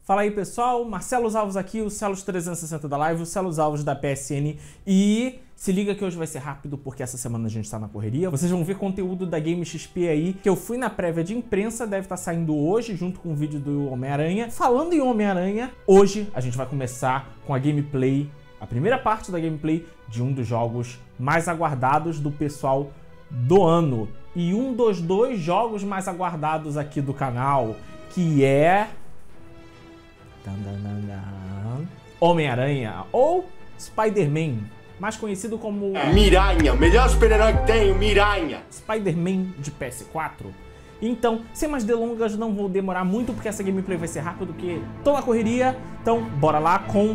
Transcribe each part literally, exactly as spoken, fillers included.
Fala aí pessoal, Marcelo Alves aqui, o Celos trezentos e sessenta da live, o Celos Alves da P S N e se liga que hoje vai ser rápido porque essa semana a gente tá na correria. Vocês vão ver conteúdo da Game X P aí, que eu fui na prévia de imprensa, deve estar saindo hoje junto com o vídeo do Homem-Aranha. Falando em Homem-Aranha, hoje a gente vai começar com a gameplay, a primeira parte da gameplay de um dos jogos mais aguardados do pessoal do ano. E um dos dois jogos mais aguardados aqui do canal, que é Homem-Aranha ou Spider-Man, mais conhecido como Miranha, o melhor super-herói que tem, o Miranha. Spider-Man de P S quatro. Então, sem mais delongas, não vou demorar muito porque essa gameplay vai ser rápido, porque tô na correria. Então, bora lá com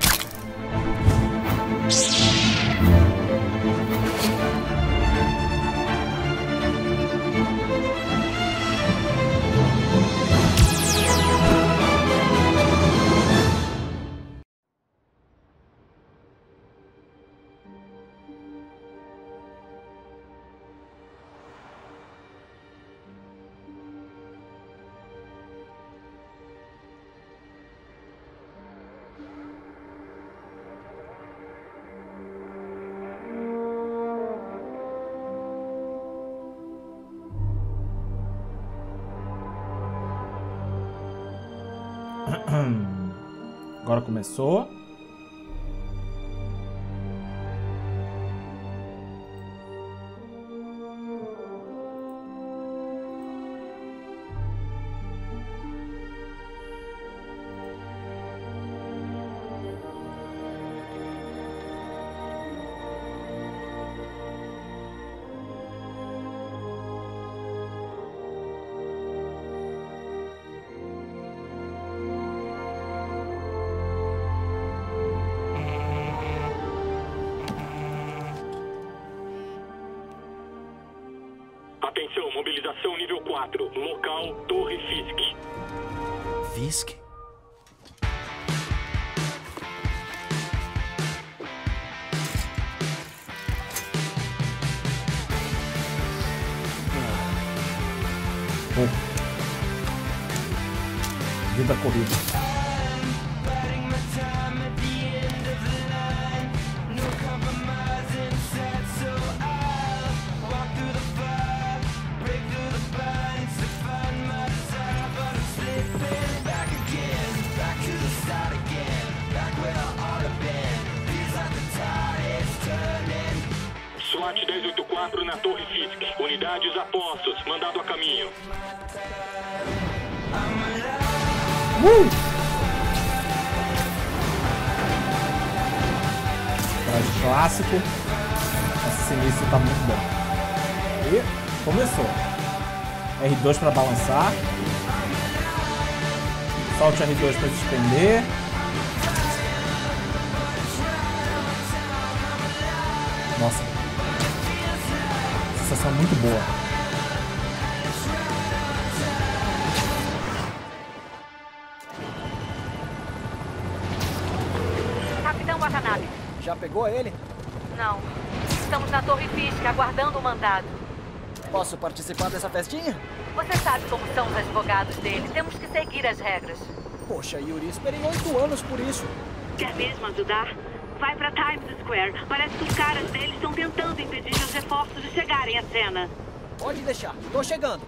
agora começou. Atenção, mobilização nível quatro, local Torre Fisk. Fisk? Oh. Vida corrida. SWAT dez oitenta e quatro na Torre Fisk. Unidades a postos, mandado a caminho. Uh! Traje clássico. Esse início tá muito bom. E começou. R dois para balançar. Solte R dois para suspender. Nossa. Sensação muito boa. Capitão Watanabe. Já pegou ele? Não. Estamos na Torre Fisk, aguardando o mandado. Posso participar dessa festinha? Você sabe como são os advogados dele. Temos que seguir as regras. Poxa, Yuri, esperei oito anos por isso. Quer mesmo ajudar? Vai pra Times Square. Parece que os caras deles estão tentando impedir os reforços de chegarem à cena. Pode deixar, tô chegando.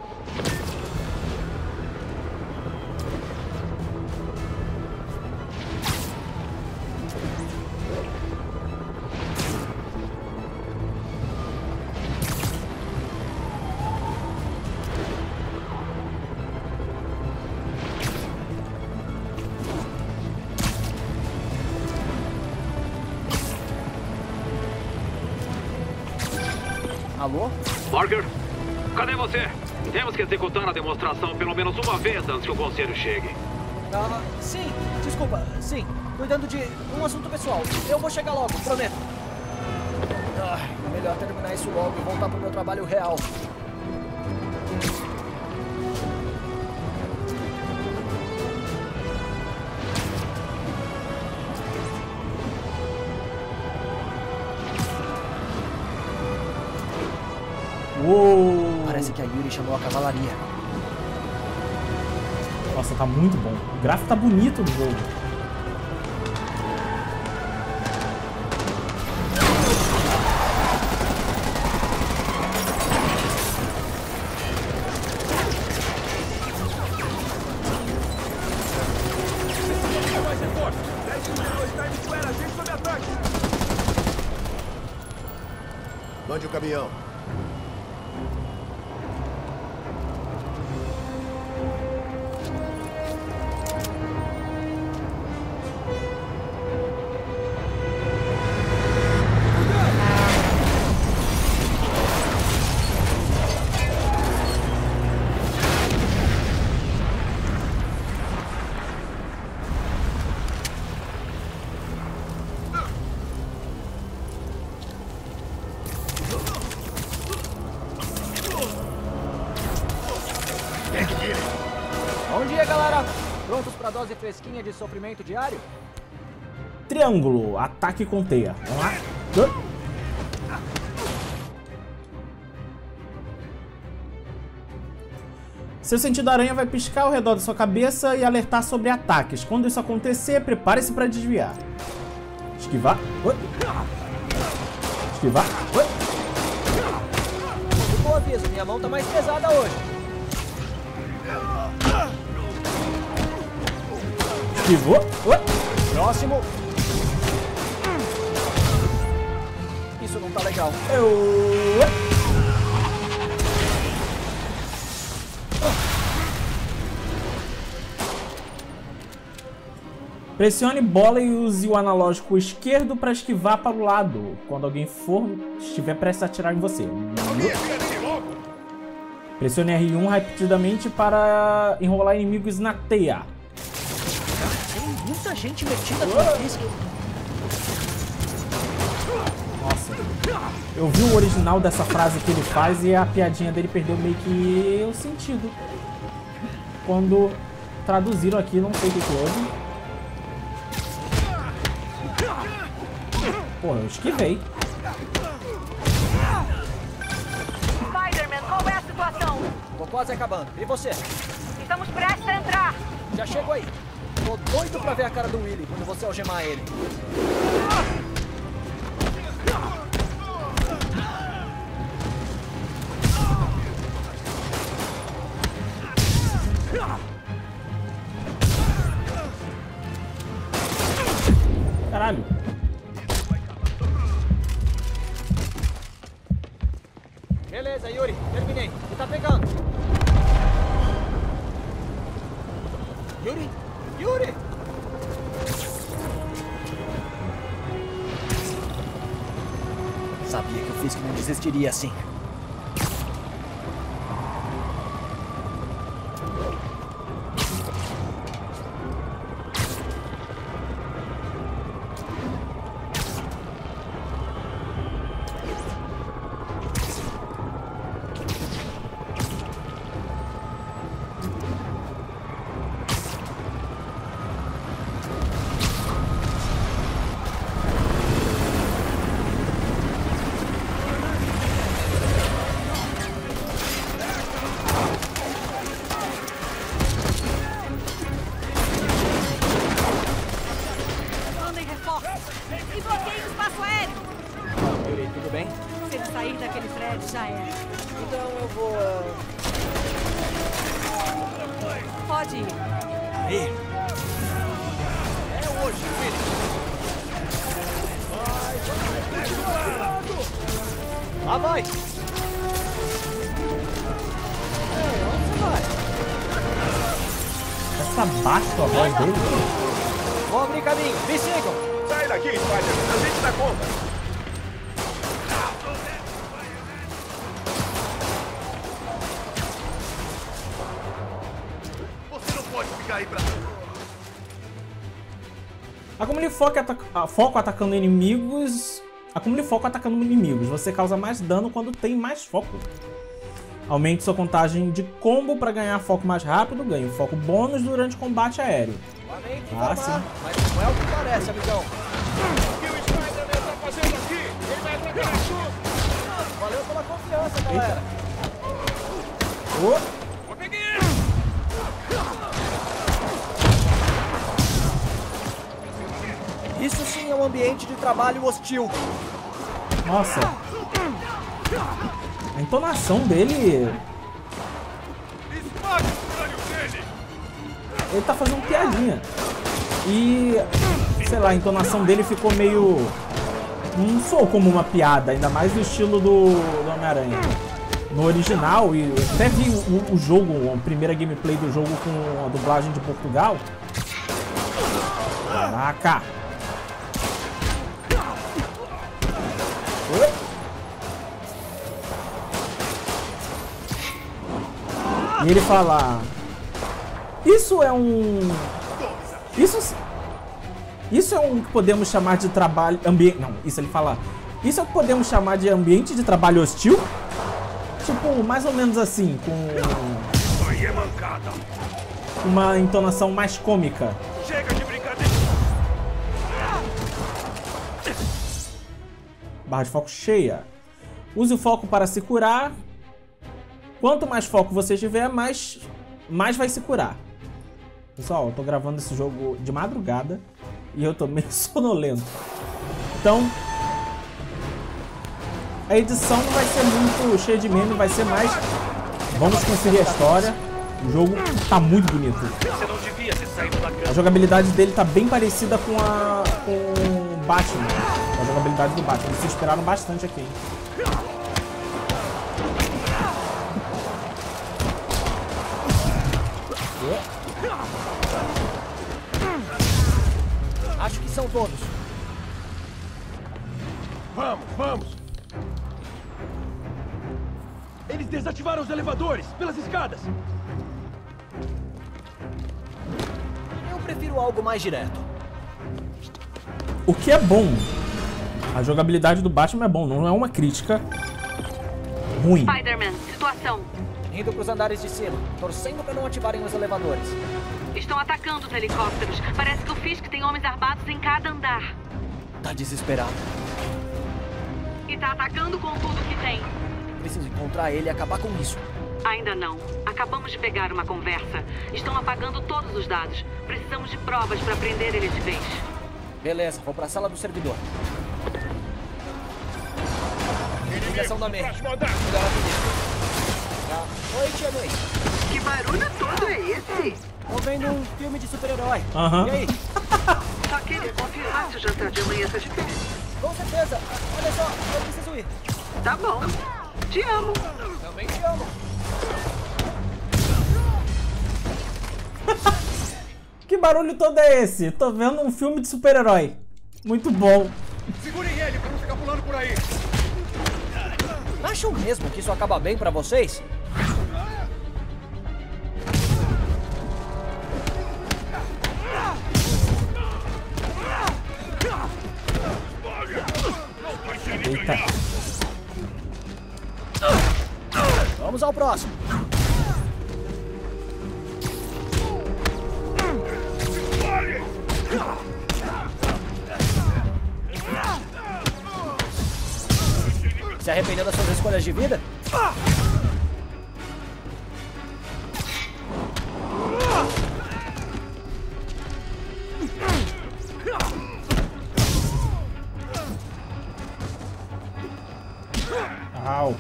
Alô? Parker, cadê você? Temos que executar a demonstração pelo menos uma vez antes que o conselho chegue. Ah, sim, desculpa, sim. Cuidando de um assunto pessoal. Eu vou chegar logo, prometo. Ai, melhor terminar isso logo e voltar pro meu trabalho real. Uou! Parece que a Yuri chamou a cavalaria. Nossa, tá muito bom. O gráfico tá bonito do jogo. Mande o caminhão. Bom dia, galera! Prontos pra dose fresquinha de sofrimento diário? Triângulo, ataque com teia. Vamos lá. Seu sentido aranha vai piscar ao redor da sua cabeça e alertar sobre ataques. Quando isso acontecer, prepare-se para desviar. Esquivar. Oi. Esquivar. Oi. Bom aviso, minha mão tá mais pesada hoje. Esquivou. Oi. Próximo. Isso não tá legal. Eu... Pressione bola e use o analógico esquerdo para esquivar para o lado quando alguém for estiver prestes a atirar em você. Pressione R um rapidamente para enrolar inimigos na teia. Tem muita gente metida com isso. Nossa, eu vi o original dessa frase que ele faz e a piadinha dele perdeu meio que o sentido. Quando traduziram aqui, não sei o que que houve. Pô, eu esquivei. Spider-Man, qual é a situação? Tô quase acabando. E você? Estamos prestes a entrar. Já chegou aí. Tô doido pra ver a cara do Willy quando você algemar ele. Caralho. Beleza, Yuri. Terminei. Ele tá pegando. Yuri? Yuri! Sabia que eu fiz que não desistiria assim. Mandem reforços. E bloqueiem o espaço aéreo. Yuri, tudo bem? Se ele sair daquele prédio, já era. Então eu vou... ah, Pode ir. Aí. É hoje, Willy. Lá vai. Ei, onde você vai? Essa baixa a voz dele. Vou abrir caminho. Me sigam. Sai daqui, Spider-Man. A gente dá conta. Você não pode ficar aí pra... A como ele foca ataca a foco atacando inimigos. A como ele foca atacando inimigos. Você causa mais dano quando tem mais foco. Aumente sua contagem de combo para ganhar foco mais rápido. Ganhe foco bônus durante combate aéreo. Lamento Ah, informar, sim. mas não é o que parece, amigão. O que o Spider-Man tá fazendo aqui? Ele vai atacar tudo. Valeu pela confiança, galera. Oh, Eu peguei ele. Bem-vindem ao ambiente de trabalho hostil. Nossa. A entonação dele... Ele tá fazendo piadinha. E... sei lá, a entonação dele ficou meio... não soou como uma piada, ainda mais no estilo do, do Homem-Aranha. No original, e eu até vi o, o jogo, a primeira gameplay do jogo com a dublagem de Portugal. Caraca! Oi? E ele fala... Isso é um... Isso... Isso é um que podemos chamar de trabalho... Ambiente... Não, isso ele fala... Isso é o que podemos chamar de ambiente de trabalho hostil? Tipo, mais ou menos assim, com... uma entonação mais cômica. Chega de brincadeira. Barra de foco cheia. Use o foco para se curar. Quanto mais foco você tiver, mais, mais vai se curar. Pessoal, eu tô gravando esse jogo de madrugada e eu tô meio sonolento. Então, a edição não vai ser muito cheia de meme, vai ser mais... Vamos conferir a história. O jogo tá muito bonito. Você não devia ter saído da cama. A jogabilidade dele tá bem parecida com a... com o Batman. A jogabilidade do Batman. Eles se inspiraram bastante aqui, hein? Acho que são todos. Vamos, vamos. Eles desativaram os elevadores pelas escadas. Eu prefiro algo mais direto. O que é bom. A jogabilidade do Batman é bom, não é uma crítica ruim. Spider-Man, situação. Indo pros andares de cima, torcendo pra não ativarem os elevadores. Estão atacando os helicópteros. Parece que o Fisk tem homens armados em cada andar. Tá desesperado. E tá atacando com tudo que tem. Preciso encontrar ele e acabar com isso. Ainda não. Acabamos de pegar uma conversa. Estão apagando todos os dados. Precisamos de provas para prender ele de vez. Beleza, vou pra sala do servidor. Ligação da mente. Próximo andar. Melhor atender. Ah, oi, tia May. Que barulho todo é esse? Tô vendo um filme de super-herói. Aham. E aí? Só queria confirmar se o jantar de amanhã tá diferente. Com certeza. Olha só, eu preciso ir. Tá bom. Te amo. Também te amo. Que barulho todo é esse? Tô vendo um filme de super-herói. Muito bom. Segurem ele pra não ficar pulando por aí. Acham mesmo que isso acaba bem pra vocês? Eita. Vamos ao próximo. Se arrependeu das suas escolhas de vida? Au.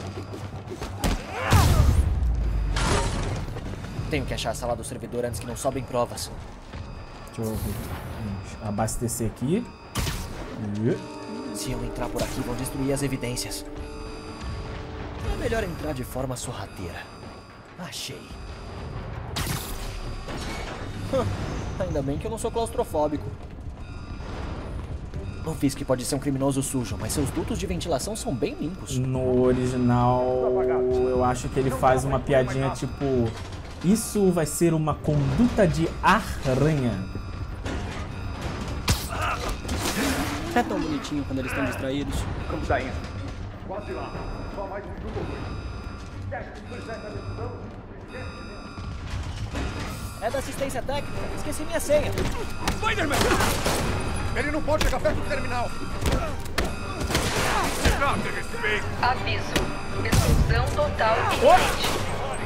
Tenho que achar a sala do servidor antes que não sobem provas. Deixa eu ver. Abastecer aqui. E... Se eu entrar por aqui, vão destruir as evidências. É melhor entrar de forma sorrateira. Achei. Hã, ainda bem que eu não sou claustrofóbico. O Fisk pode ser um criminoso sujo, mas seus dutos de ventilação são bem limpos. No original, eu acho que ele faz uma piadinha tipo... Isso vai ser uma conduta de aranha. É tão bonitinho quando eles estão distraídos. Como tá indo? Quase lá. Só mais um minuto ou dois. É da assistência técnica. Esqueci minha senha. Spider-Man! Ele não pode chegar perto do terminal. Aviso. Explosão total iminente.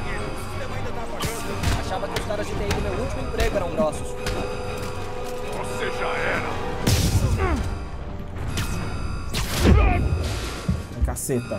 Achava que os caras de T I do meu último emprego eram grossos. Você já era. Caceta.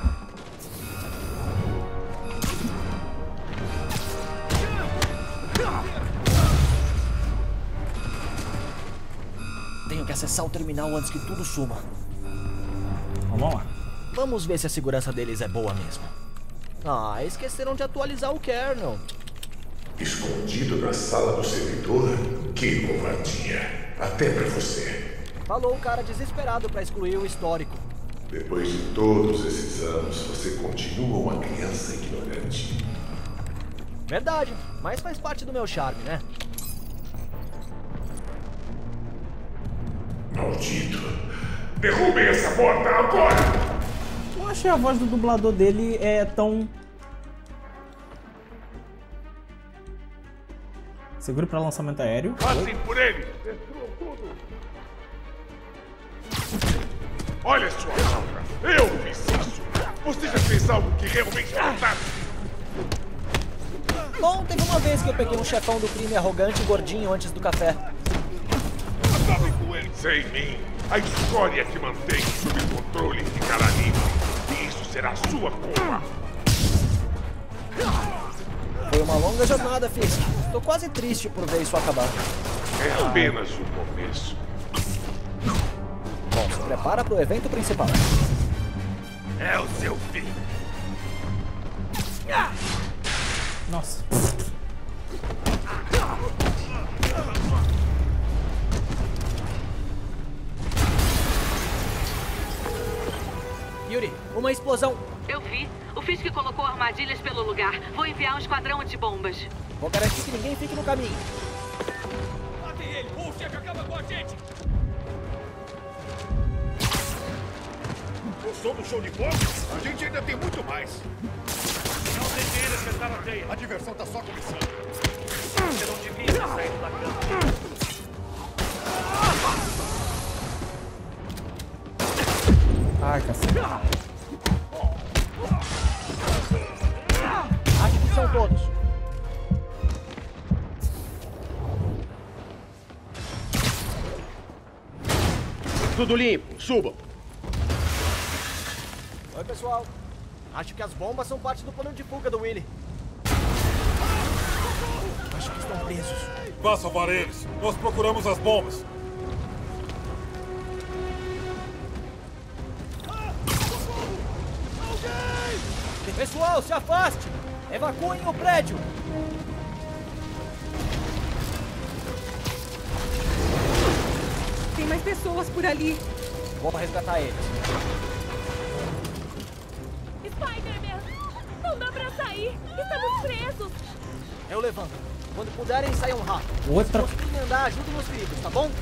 Tenho que acessar o terminal antes que tudo suma. Vamos lá. Vamos ver se a segurança deles é boa mesmo. Ah, esqueceram de atualizar o kernel. Escondido na sala do servidor? Que covardia. Até pra você. Falou o cara desesperado pra excluir o histórico. Depois de todos esses anos, você continua uma criança ignorante. Verdade, mas faz parte do meu charme, né? Maldito. Derrubem essa porta agora! Não achei a voz do dublador dele é tão... Segure para lançamento aéreo. Passem por ele! Destruam tudo! Olha sua aura! Eu fiz isso! Você já fez algo que realmente matasse? Bom, teve uma vez que eu peguei um chefão do crime arrogante e gordinho antes do café. Acabem com ele! Sem mim, a história que mantém sob controle ficará livre. E isso será sua culpa! Foi uma longa jornada, Fisk. Tô quase triste por ver isso acabar. É apenas o começo. Bom, se prepara pro evento principal. É o seu fim. Nossa. Yuri, uma explosão. Eu vi. O Fisk colocou armadilhas pelo lugar. Vou enviar um esquadrão antibombas. Vou garantir que ninguém fique no caminho. Matem ele! Ou o chefe acaba com a gente! Gostou do show de fogo? A gente ainda tem muito mais. Não deixe ele acertar a teia. A diversão tá só começando. Você não devia ter saído da cama. Ai, cacete. Acho que são todos. Tudo limpo. Subam. Oi, pessoal. Acho que as bombas são parte do plano de fuga do Willy. Acho que estão presos. Vá salvar eles. Nós procuramos as bombas. Pessoal, se afaste! Evacuem o prédio! Tem mais pessoas por ali. Vou resgatar eles. Spider-Man! Não dá pra sair! Estamos presos! Eu levanto. Quando puderem, saiam rápido. Outra... Se conseguirem andar, ajudem nos feridos, tá bom?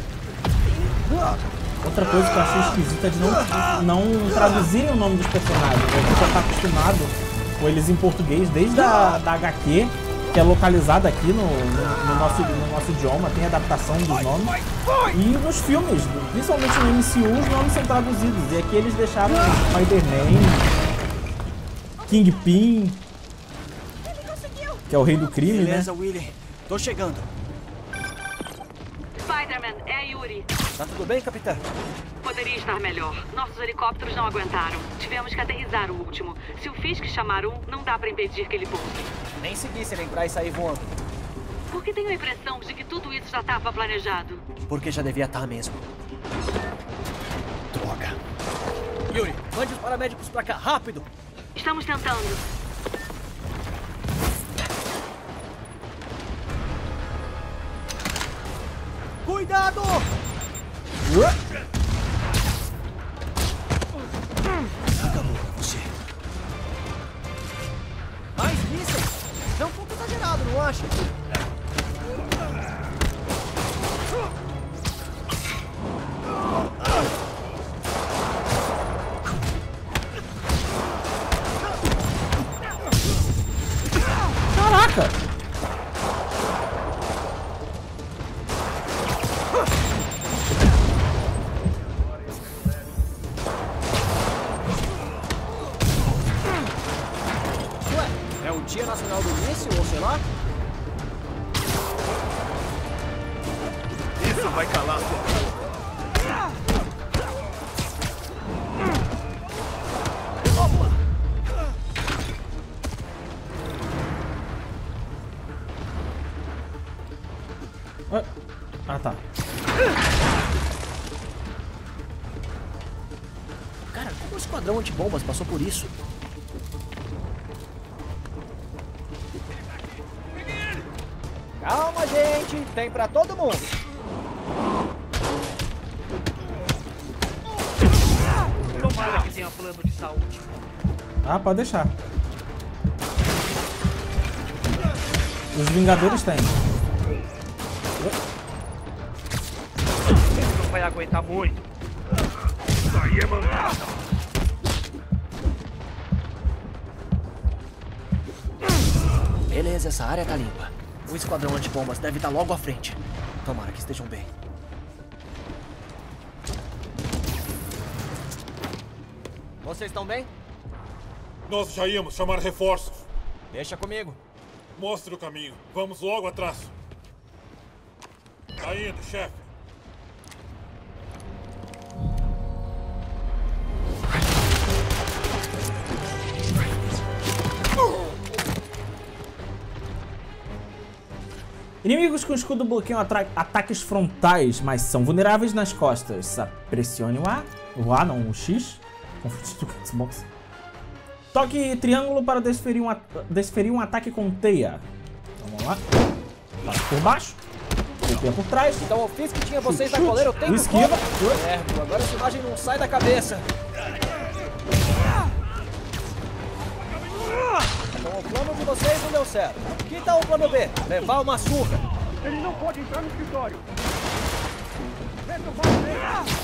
Outra coisa que eu achei esquisita é de não, não traduzirem o nome dos personagens. A gente já tá acostumado com eles em português desde a da H Q, que é localizada aqui no, no, no, nosso, no nosso idioma, tem adaptação dos nomes. E nos filmes, principalmente no M C U, os nomes são traduzidos. E aqui eles deixaram Spider-Man, Kingpin, que é o rei do crime, Beleza, né? Willy. Tô chegando. Spider-Man, é a Yuri. Tá tudo bem, capitã? Poderia estar melhor. Nossos helicópteros não aguentaram. Tivemos que aterrissar o último. Se o Fisk chamar um, não dá pra impedir que ele pouse. Nem segui se ele entrar e sair voando. Porque tenho a impressão de que tudo isso já estava planejado. Porque já devia estar mesmo. Droga. Yuri, mande os paramédicos pra cá, rápido! Estamos tentando. Cuidado! Acabou com você. Mais mísseis? É um pouco exagerado, não acha? Caraca! É o Dia Nacional do Míssil, ou sei lá? Isso vai calar sua boca. Ah, tá. Cara, como o esquadrão antibombas passou por isso? Calma, gente. Tem pra todo mundo. Tomara que tenha plano de saúde. Ah, pode deixar. Os Vingadores têm. Ele não vai aguentar muito. Isso aí é mancada. Beleza, essa área tá limpa. O esquadrão antibombas deve estar logo à frente. Tomara que estejam bem. Vocês estão bem? Nós já íamos chamar reforços. Deixa comigo. Mostre o caminho. Vamos logo atrás. Tá indo, chefe. Inimigos com escudo bloqueiam atra- ataques frontais, mas são vulneráveis nas costas. Pressione o A. O A não, o X. Confundido com o Xbox. Toque triângulo para desferir um, at desferir um ataque com teia. Então, vamos lá. Bate por baixo. Golpeia por trás. Então o Fisk tinha vocês Chute, na coleira o tempo esquiva. todo. Certo, agora essa imagem não sai da cabeça. Então o plano de vocês não deu certo. Que tal o plano B? Levar uma surra. Ele não pode entrar no escritório. Meta o pau nele.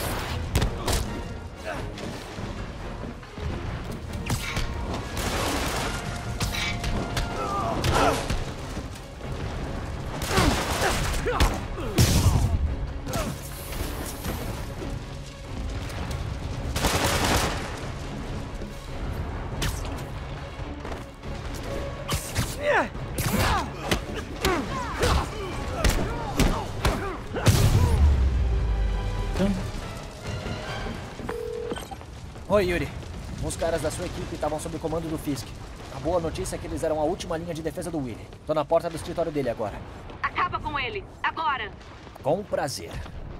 Oi, Yuri. Uns caras da sua equipe estavam sob o comando do Fisk. A boa notícia é que eles eram a última linha de defesa do Willy. Tô na porta do escritório dele agora. Acaba com ele, agora! Com prazer.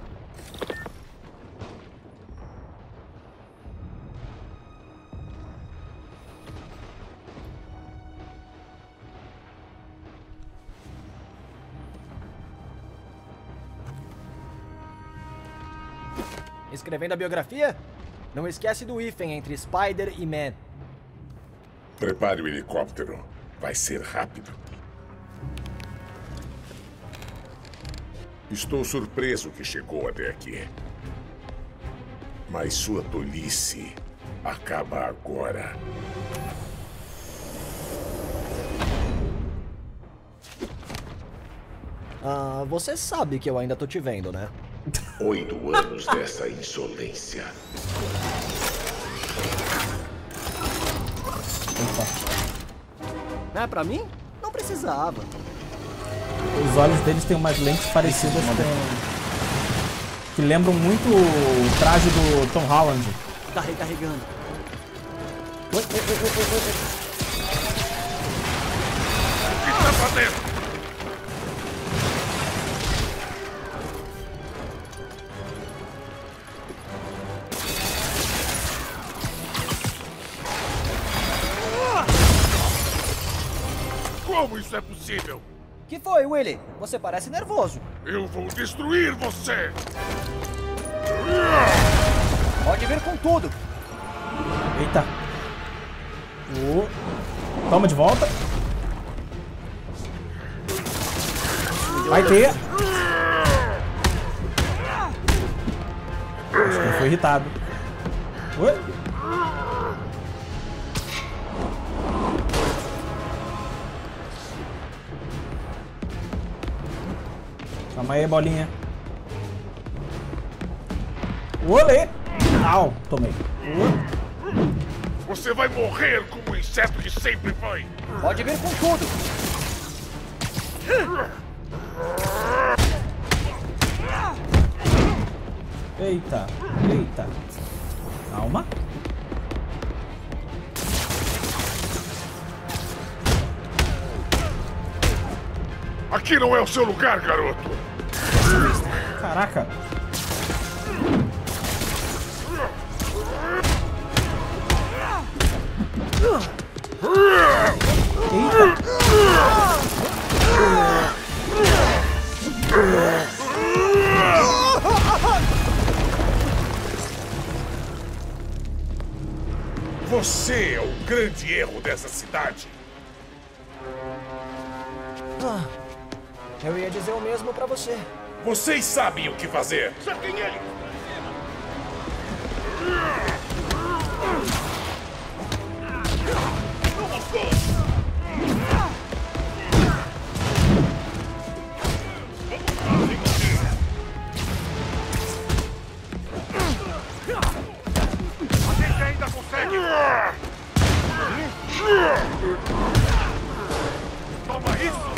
Escrevendo a biografia? Não esquece do hífen entre Spider e Man. Prepare o helicóptero. Vai ser rápido. Estou surpreso que chegou até aqui. Mas sua tolice acaba agora. Ah, você sabe que eu ainda tô te vendo, né? Oito anos dessa insolência. É pra mim? Não precisava. Os olhos deles têm umas lentes parecidas com... que lembram muito o traje do Tom Holland. Tá recarregando. O que está fazendo? Como isso é possível? Que foi, Willy? Você parece nervoso. Eu vou destruir você! Pode vir com tudo. Eita. Oh. Toma de volta. Vai ter. Acho que ele foi irritado. Oi? Calma aí, bolinha. Olê! Au, tomei. Você vai morrer como o inseto que sempre foi! Pode vir com tudo. Eita, eita. Calma. Aqui não é o seu lugar, garoto! Caraca. Eita. Você é o grande erro dessa cidade. Ah, eu ia dizer o mesmo pra você. Vocês sabem o que fazer. Cerquem ele! A gente ainda consegue! Toma isso!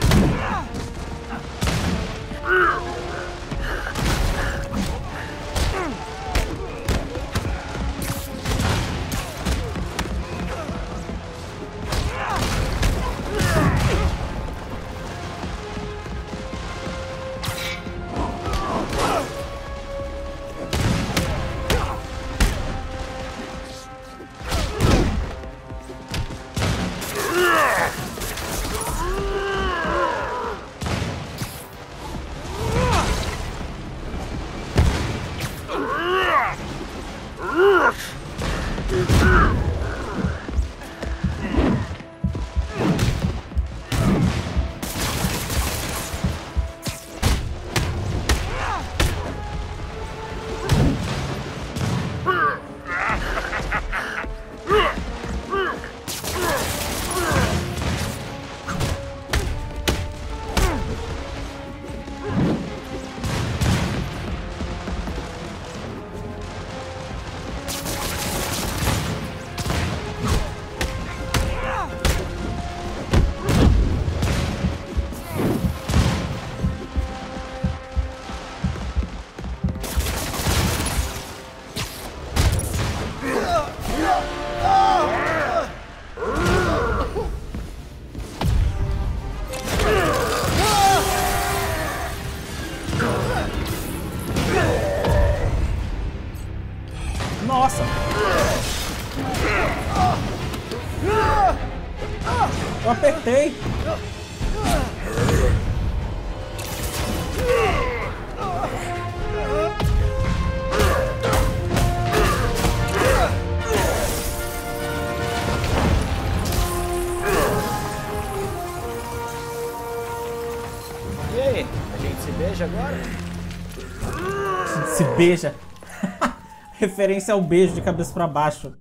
Nossa! Eu apertei! E aí, a gente se beija agora? Se beija. Referência ao beijo de cabeça pra baixo.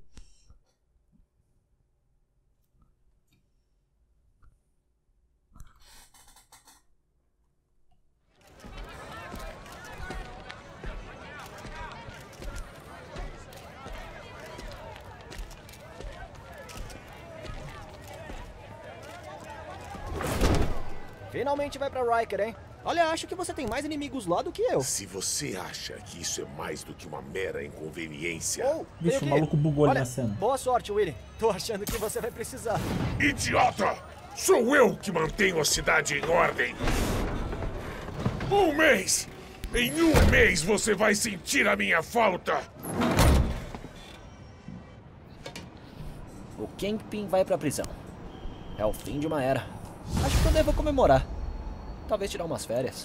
Finalmente vai pra Riker, hein? Olha, acho que você tem mais inimigos lá do que eu. Se você acha que isso é mais do que uma mera inconveniência... Oh, Bicho, o maluco bugou ali na cena. Boa sorte, Willy. Tô achando que você vai precisar. Idiota! Sou eu que mantenho a cidade em ordem. Um mês! Em um mês você vai sentir a minha falta! O Kingpin vai pra prisão. É o fim de uma era. Acho que eu devo comemorar. Talvez tirar umas férias.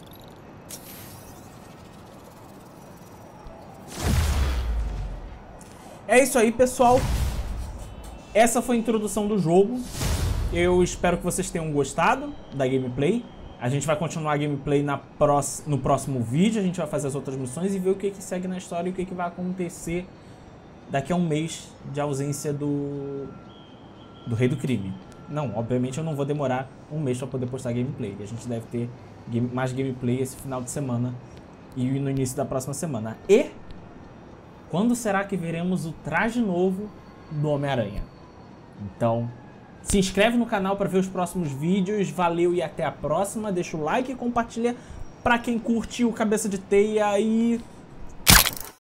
É isso aí, pessoal. Essa foi a introdução do jogo. Eu espero que vocês tenham gostado da gameplay. A gente vai continuar a gameplay na próxima, no próximo vídeo. A gente vai fazer as outras missões e ver o que, que segue na história e o que, que vai acontecer daqui a um mês de ausência do, do Rei do Crime. Não, obviamente eu não vou demorar um mês para poder postar gameplay. A gente deve ter game, mais gameplay esse final de semana e no início da próxima semana. E quando será que veremos o traje novo do Homem-Aranha? Então, se inscreve no canal para ver os próximos vídeos. Valeu e até a próxima. Deixa o like e compartilha para quem curte o Cabeça de Teia e